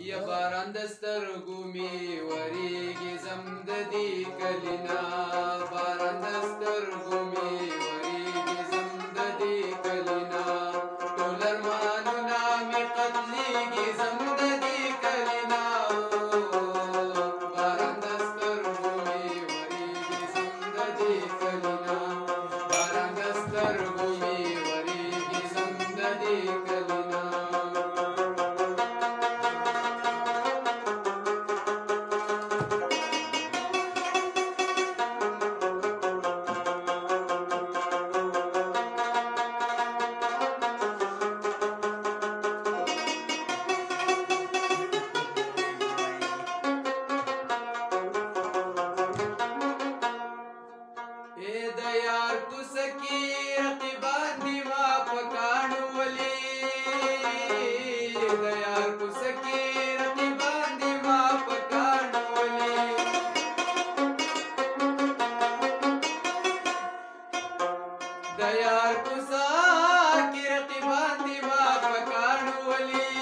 یا باران د سترګو مې ورېږي زم د دې کلینا باران د سترګو مې ورېږي زم د دې کلینا ټول ارمانونه مې قتلېږي زم د دې کلینا باران د سترګو مې ورېږي زم د دې کلینا باران د سترګو مې ورېږي زم د دې کلینا د یار کوڅه کې رقیبان دي ما په کاڼو ولي د یار کوڅه کې رقیبان دي ما په کاڼو ولي د یار کوڅه کې رقیبان دي ما په کاڼو ولي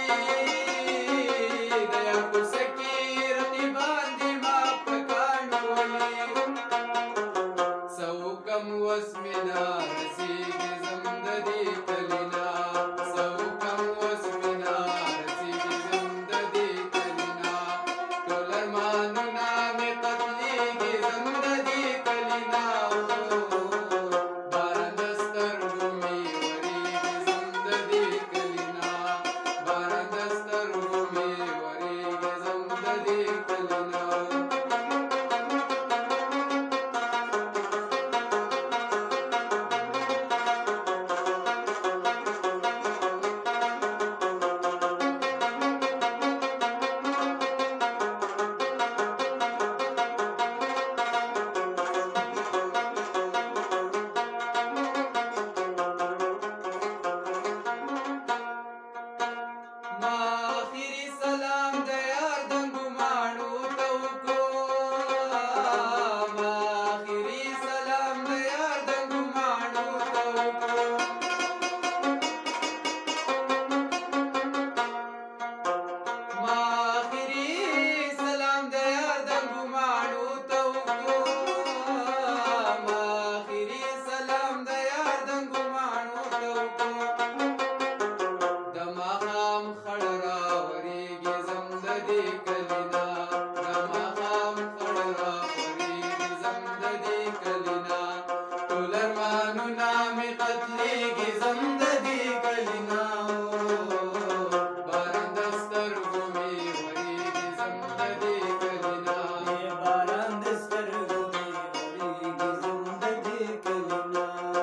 د یار کوڅه کې رقیبان دي ما په کاڼو ولي سوکم وسمنا رسیږي زم د دې کلینا سوکم وسمنا رسیږي زم د دې کلینا ټول ارمانونه مې قتلېږي زم د دې کلینا باران د سترګو مې ورېږي زم د دې کلینا باران د سترګو مې ورېږي زم د دې کلینا ما آخري سلام د یار د ګمانو ته وکړو ما آخري سلام د یار د ګمانو ته وکړو ما آخري سلام د یار د ګمانو ته وکړو ما آخري سلام د یار د ګمانو ته وکړو د ماښام خړ راورېږي زم د دې کلینا د ماښام خړ راورېږي زم د دې کلینا ټول ارمانونه مې قتلېږي زم د دې کلینا باران د سترګو مې ورېږي زم د دې کلینا باران د سترګو مې ورېږي زم د دې کلینا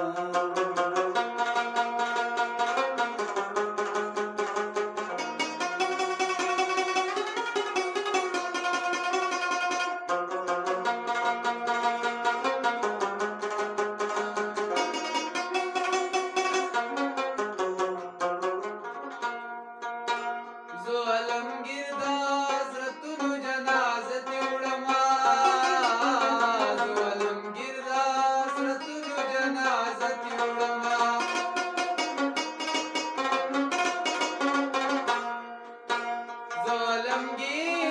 زه علمګیر د حضرتونو جنازه دې وړمه زه علمګیر د حضرتونو جنازه دې وړمه زه علمګیر